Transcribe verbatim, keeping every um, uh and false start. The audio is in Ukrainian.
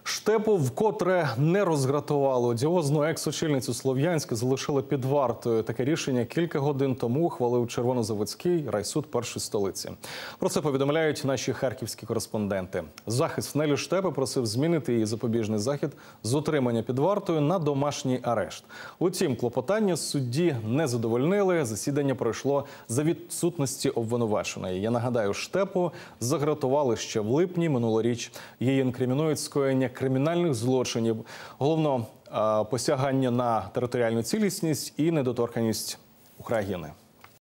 Штепу вкотре не розгратували. Одіозну екс-очільницю Слов'янська залишили під вартою. Таке рішення кілька годин тому ухвалив Червонозаводський райсуд першої столиці. Про це повідомляють наші харківські кореспонденти. Захист Нелі Штепи просив змінити її запобіжний захід з утримання під вартою на домашній арешт. Утім, клопотання судді не задовольнили. Засідання пройшло за відсутності обвинуваченої. Я нагадаю, Штепу загратували ще в липні минулоріч. Її інкримінують скоєння кримінальних злочинів, головно посягання на територіальну цілісність і недоторканність України.